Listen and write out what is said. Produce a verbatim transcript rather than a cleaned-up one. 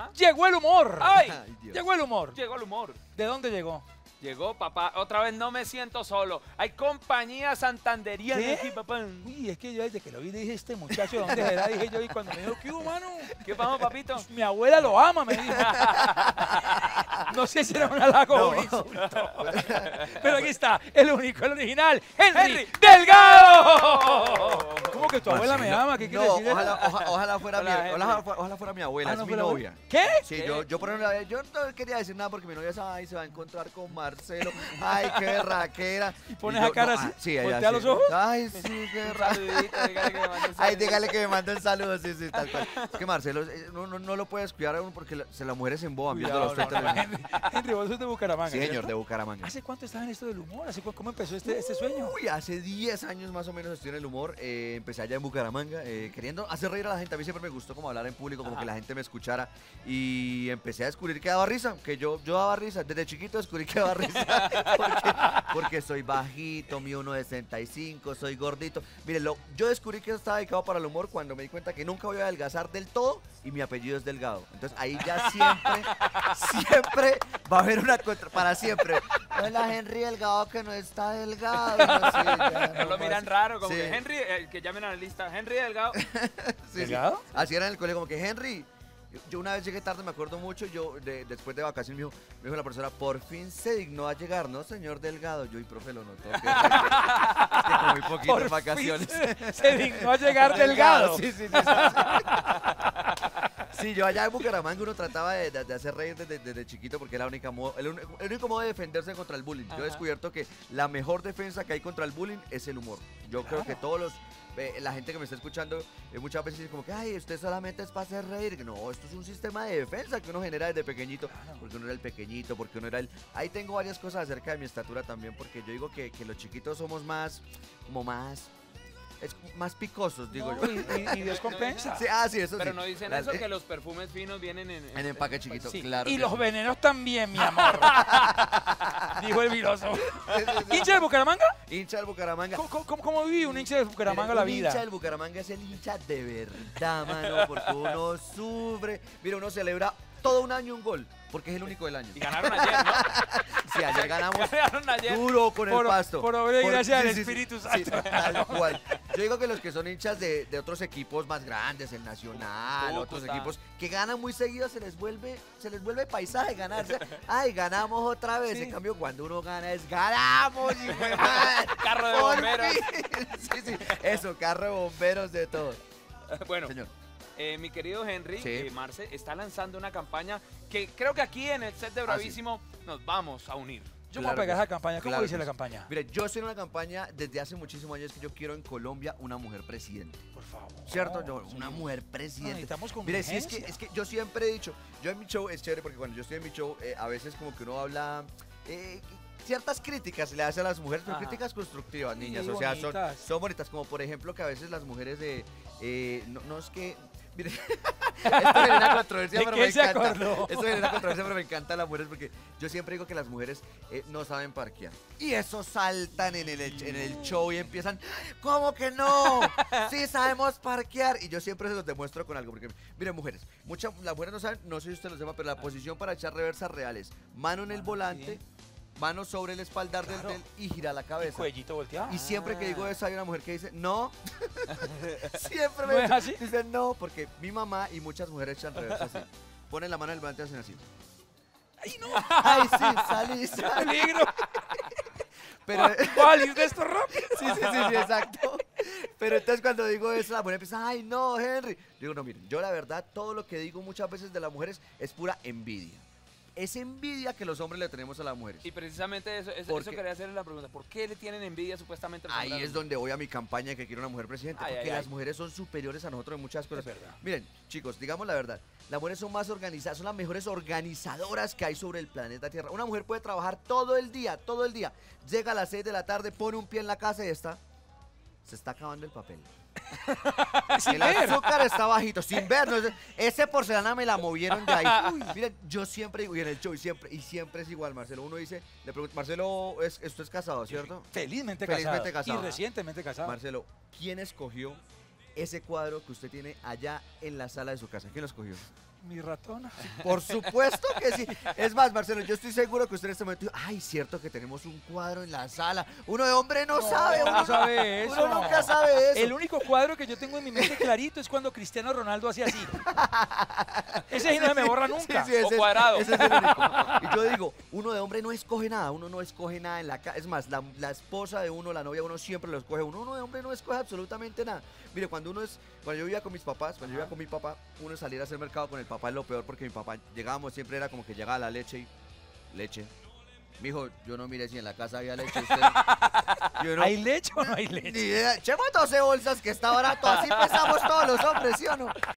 Ajá. Llegó el humor. ¡Ay! Ay, Dios. Llegó el humor. Llegó el humor. ¿De dónde llegó? Llegó, papá. Otra vez no me siento solo. Hay compañía santanderiana ¿Qué? aquí, papá. Uy, es que yo desde que lo vi dije, este muchacho, ¿de dónde será? Dije yo, y cuando me dijo, ¿qué hubo, mano? ¿Qué pasó, papito? Mi abuela lo ama, me dijo. No sé si era un halago o un insulto. Pero aquí está, el único, el original, Henry, Henry Delgado. ¿Cómo que tu abuela me Marcelo, ama? ¿Qué quiere no, decir eso? ojalá, oja- ojalá fuera Hola, mi, Henry. ojalá, ojalá fuera mi abuela, Ah, es ¿no mi fue la novia. abuela? ¿Qué? Sí, ¿Qué? yo, yo por ejemplo, yo no quería decir nada porque mi novia sabe, ay, se va a encontrar con Marcelo. Ay, qué berraquera. ¿Y pones yo, la cara no, así? ah, sí, ella ¿Voltea sí. los ojos? Ay, sí, qué Un berraca. saludito, dígale que me mande un Ay, saludito. dígale que me mande un saludo, sí, sí, tal cual. Es que Marcelo, eh, no, no, no lo puedes cuidar a uno porque la- se las mujeres se emboban viendo Cuidado, los no, no, tetas. Henry, Henry, vos sos de Bucaramanga, Sí, señor, ¿cierto? de Bucaramanga. ¿Hace cuánto estás en esto del humor? ¿Hace cu- ¿Cómo empezó este, este sueño? Uy, hace diez años más o menos estoy en el humor. eh, empecé allá en Bucaramanga, eh, queriendo hacer reír a la gente. A mí siempre me gustó como hablar en público, como Ajá. que la gente me escuchara. Y empecé a descubrir que daba risa, que yo, yo daba risa. Desde chiquito descubrí que daba risa. porque, porque soy bajito, mi uno sesenta y cinco, soy gordito. Miren, lo, yo descubrí que estaba dedicado para el humor cuando me di cuenta que nunca voy a adelgazar del todo y mi apellido es Delgado. Entonces ahí ya siempre, siempre va a haber una contra, para siempre. Hola, Henry Delgado, que no está delgado. No, sé, ya, No lo más. miran raro, como Sí. que Henry, eh, que llamen a la lista. Henry Delgado. Sí, sí. ¿Delgado? Así era en el colegio, como que Henry. Yo, yo una vez llegué tarde, me acuerdo mucho, yo de- después de vacaciones me dijo, me dijo la profesora, por fin se dignó a llegar, ¿no, señor Delgado? Yo, y profe, lo notó. Que, que como muy poquito Por en vacaciones. fin se dignó a llegar Delgado. Sí, sí, sí. Sí, sí. Sí, yo allá en Bucaramanga uno trataba de, de- de hacer reír desde, desde chiquito porque era la única modo, el, único- el único modo de defenderse contra el bullying. Yo he Ajá. descubierto que la mejor defensa que hay contra el bullying es el humor. Yo creo que todos los... eh, la gente que me está escuchando eh, muchas veces dice como que, ay, usted solamente es para hacer reír. Que no, esto es un sistema de defensa que uno genera desde pequeñito. Claro. Porque uno era el pequeñito, porque uno era el... Ahí tengo varias cosas acerca de mi estatura también, porque yo digo que, que los chiquitos somos más, como más... Es más picosos, digo No, yo. y, y- y Dios compensa. Sí, ah, sí, eso Pero sí. no dicen Las- eso, eh, que los perfumes finos vienen en... En empaque chiquito, Sí, claro. y que los sí. venenos también, mi amor. Dijo el viroso. ¿Hincha de Bucaramanga? Hincha del Bucaramanga. ¿Cómo, cómo, cómo vive un hincha de Bucaramanga Mire, la un hincha vida? del Bucaramanga es el hincha de verdad, mano, porque uno sufre. Mira, uno celebra todo un año un gol, porque es el único del año. Y ganaron ayer, ¿no? Sí, ayer ganamos Ganaron ayer. duro con el Por- pasto. por obra y gracia del sí, sí, Espíritu sí, Santo. sí, tal cual. Yo digo que los que son hinchas de, de otros equipos más grandes, el Nacional, otros Cúcuta. equipos que ganan muy seguido, se les vuelve, se les vuelve paisaje ganarse. Ay, ganamos otra vez. Sí. En cambio, cuando uno gana es ganamos, hijo de madre. Carro de Por bomberos. fin. Sí, sí. Eso, carro de bomberos de todo. Bueno, Señor. eh, mi querido Henry, Sí. eh, Marce, está lanzando una campaña que creo que aquí en el set de Ah, sí. Bravísimo nos vamos a unir. Yo Claro me voy a pegar que esa campaña. ¿Cómo claro dice que la sí. campaña? Mire, yo estoy en una campaña desde hace muchísimos años que yo quiero en Colombia una mujer presidente. Por favor. ¿Cierto? Yo, Sí. una mujer No, presidente. necesitamos Mire, sí, es que, convergencia. es que yo siempre he dicho, yo en mi show es chévere porque cuando yo estoy en mi show, eh, a veces como que uno habla eh, ciertas críticas le hace a las mujeres, pero Ajá. críticas constructivas, Sí, niñas. O sea, son, bonitas. son bonitas, como por ejemplo que a veces las mujeres de... eh, no, no es que... Mire, esto genera controversia, ¿De pero qué me se encanta. acordó? Esto genera controversia, pero me encantan las mujeres porque yo siempre digo que las mujeres eh, no saben parquear. Y eso saltan en el, en el show y empiezan, ¿cómo que no? Sí sabemos parquear. Y yo siempre se los demuestro con algo. Porque, miren, mujeres, muchas, las mujeres no saben, no sé si usted lo sepa, pero la posición para echar reversa real es mano en el Mano, volante, sí. mano sobre el espaldar del, Claro. del y gira la cabeza. Cuellito volteado. Y siempre que digo Ah. eso hay una mujer que dice, no. Siempre ¿No me es así? dicen no, porque mi mamá y muchas mujeres echan reversa así. Ponen la mano en el volante y hacen así. ¡Ay, no! Ay, sí, salí, salí. ¡Peligro! Pero, ¿Voy a salir de esto rápido? sí, sí, sí, sí, exacto. Pero entonces cuando digo eso, la mujer empieza, ay, no, Henry. Digo, no, miren, yo la verdad, todo lo que digo muchas veces de las mujeres es pura envidia. Es envidia que los hombres le tenemos a las mujeres. Y precisamente eso, eso, ¿Por eso qué? quería hacerle la pregunta. ¿Por qué le tienen envidia supuestamente a los Ahí hombres? es donde voy a mi campaña de que quiero una mujer presidente. Ay, porque ay, las ay. mujeres son superiores a nosotros en muchas cosas. Es verdad. Miren, chicos, digamos la verdad. Las mujeres son más organizadas, son las mejores organizadoras que hay sobre el planeta Tierra. Una mujer puede trabajar todo el día, todo el día. Llega a las seis de la tarde, pone un pie en la casa y está. Se está acabando el papel. Sin El ver. azúcar está bajito, sin ver. No, ese- ese porcelana me la movieron de ahí. Uy, miren, yo siempre digo, y en el show, y siempre, y siempre es igual, Marcelo. Uno dice, le pregunta, Marcelo, es, esto es casado, ¿cierto? Felizmente, Felizmente casado. casado. Y recientemente casado. Marcelo, ¿quién escogió ese cuadro que usted tiene allá en la sala de su casa? ¿Quién lo escogió? Mi ratón. Por supuesto que sí. Es más, Marcelo, yo estoy seguro que usted en este momento dijo, ay, cierto que tenemos un cuadro en la sala. Uno de hombre no, No, sabe. no Uno, sabe eso. uno nunca sabe eso. El único cuadro que yo tengo en mi mente clarito es cuando Cristiano Ronaldo hacía así. Ese sí no se me borra nunca. Sí, sí, ese O es- cuadrado. ese es el único. Y yo digo, uno de hombre no escoge nada, uno no escoge nada en la casa. Es más, la, la esposa de uno, la novia de uno siempre lo escoge. Uno, uno de hombre no escoge absolutamente nada. Mire, cuando uno es, cuando yo vivía con mis papás, cuando yo vivía con mi papá, uno salir a hacer mercado con el papá es lo peor porque mi papá llegábamos, siempre era como que llegaba la leche y leche. Mijo, yo no mire si en la casa había leche. Usted, yo no, ¿Hay leche o no hay ni leche? idea. Chemo doce bolsas que está barato, así pensamos todos los hombres, ¿sí o no?